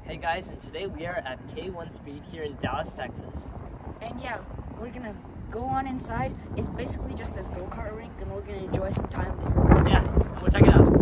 Hey guys, and today we are at K1 Speed here in Dallas, Texas. And yeah, we're gonna go on inside. It's basically just this go-kart rink, and we're gonna enjoy some time there. Yeah, we'll check it out.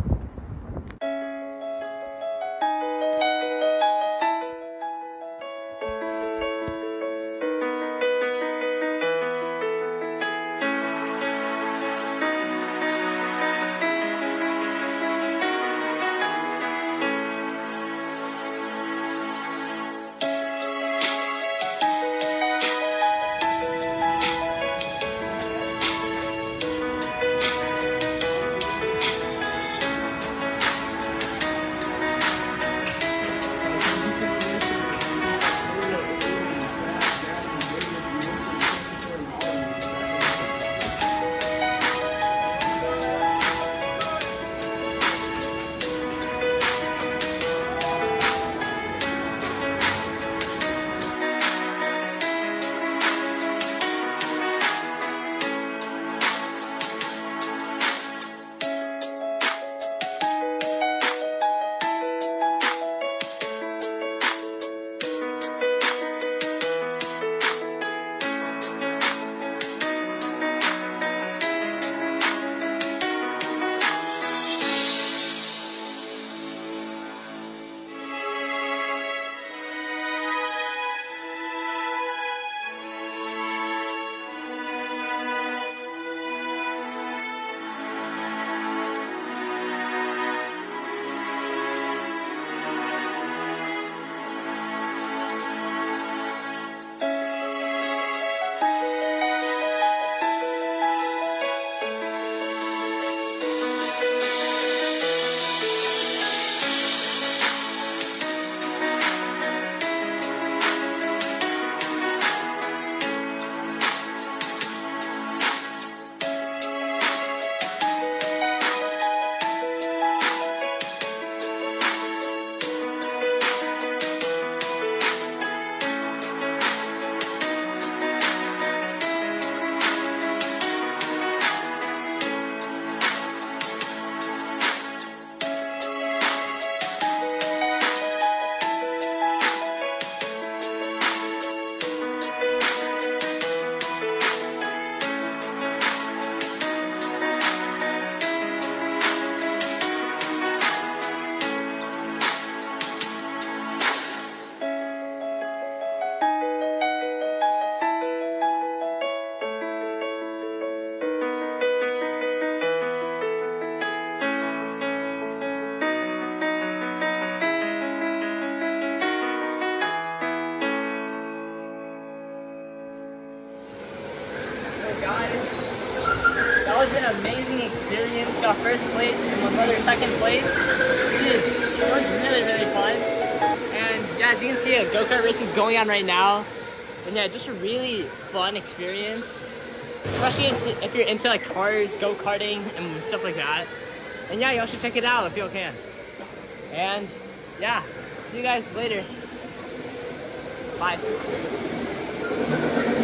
That was an amazing experience. Got first place and my brother second place. It was really fun. And yeah, as you can see, a go-kart racing going on right now. And yeah, just a really fun experience. Especially if you're into like cars, go-karting, and stuff like that. And yeah, y'all should check it out if y'all can. And yeah, see you guys later. Bye.